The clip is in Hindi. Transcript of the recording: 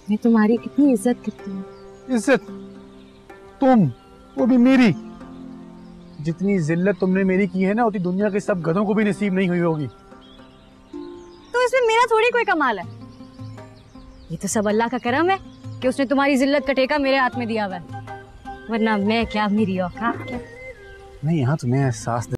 मैं तुम्हारी कितनी इज्जत करती हूँ। इज्जत? तुम, वो भी मेरी? जितनी जिल्लत तुमने मेरी की है ना, उतनी दुनिया के सब गधों को भी नसीब नहीं हुई होगी। तो इसमें मेरा थोड़ी कोई कमाल है, ये तो सब अल्लाह का करम है कि उसने तुम्हारी जिल्लत का ठेका मेरे हाथ में दिया हुआ है, वरना मैं क्या, मेरी औकात क्या। नहीं, यहाँ तुम्हें एहसास